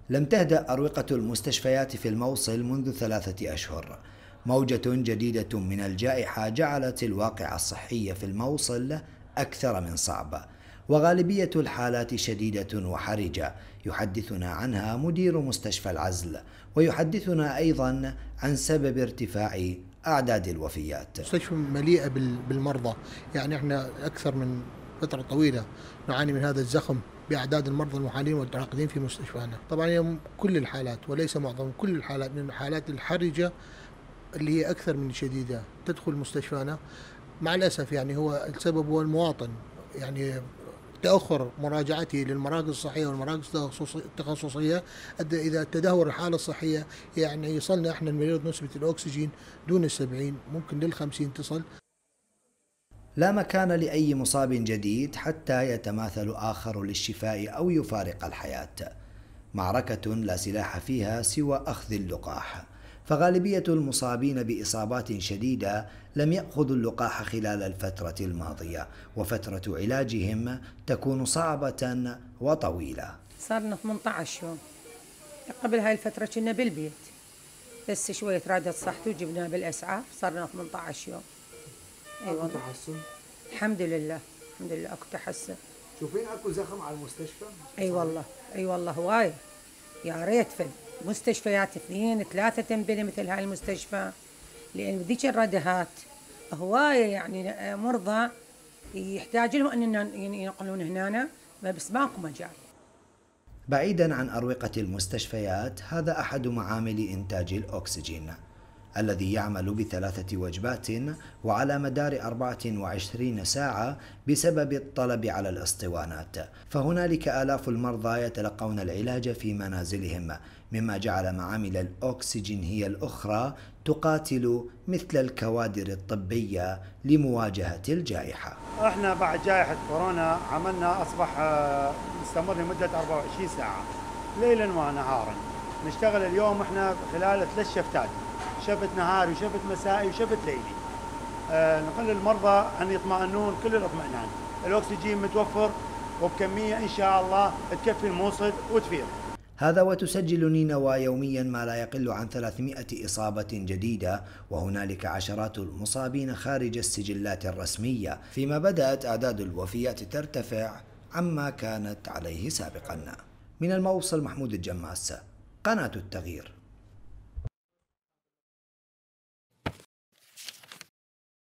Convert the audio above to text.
لم تهدأ أروقة المستشفيات في الموصل منذ 3 أشهر. موجة جديدة من الجائحة جعلت الواقع الصحي في الموصل أكثر من صعب، وغالبية الحالات شديدة وحرجة يحدثنا عنها مدير مستشفى العزل، ويحدثنا أيضا عن سبب ارتفاع أعداد الوفيات. مستشفى مليئة بالمرضى، يعني احنا أكثر من فترة طويلة نعاني من هذا الزخم بأعداد المرضى المعانين والمتعاقدين في مستشفانا. طبعا هي كل الحالات وليس معظم، كل الحالات من الحالات الحرجة اللي هي أكثر من شديدة تدخل مستشفانا. مع الأسف يعني هو السبب هو المواطن، يعني تأخر مراجعته للمراكز الصحية والمراكز التخصصية أدى إذا تدهور الحالة الصحية، يعني يصلنا إحنا المريض نسبة الأكسجين دون 70 ممكن لل50 تصل. لا مكان لأي مصاب جديد حتى يتماثل آخر للشفاء أو يفارق الحياة. معركة لا سلاح فيها سوى أخذ اللقاح، فغالبية المصابين بإصابات شديدة لم يأخذوا اللقاح خلال الفترة الماضية، وفترة علاجهم تكون صعبة وطويلة. صارنا 18 يوم، قبل هاي الفترة كنا بالبيت بس شوية رادت صحته وجبناه بالأسعاف، صارنا 18 يوم. أيوة. تحسن؟ الحمد لله، الحمد لله أكو تحسن. شوفين أكو زخم على المستشفى؟ أي والله، أي والله هواية. يا ريت فد مستشفيات 2 3 تنبني مثل هاي المستشفى، لأن ذيك الردهات هواية، يعني مرضى يحتاج لهم أن ينقلون هنا بس ماكو مجال. بعيدا عن أروقة المستشفيات، هذا أحد معامل إنتاج الأكسجين الذي يعمل ب3 وجبات وعلى مدار 24 ساعة بسبب الطلب على الاسطوانات، فهنالك آلاف المرضى يتلقون العلاج في منازلهم، مما جعل معامل الأكسجين هي الأخرى تقاتل مثل الكوادر الطبية لمواجهة الجائحة. احنا بعد جائحة كورونا عملنا أصبح مستمر لمدة 24 ساعة ليلا ونهارا. نشتغل اليوم احنا خلال 3 شفتات، شفت نهاري وشفت مسائي وشفت ليلي. نقول للمرضى أن يطمئنون كل الاطمئنان، الأكسجين متوفر وبكمية إن شاء الله تكفي الموصل وتفيض. هذا وتسجل نينوى يوميا ما لا يقل عن 300 إصابة جديدة، وهنالك عشرات المصابين خارج السجلات الرسمية، فيما بدأت أعداد الوفيات ترتفع عما كانت عليه سابقا. من الموصل محمود الجماس، قناة التغيير.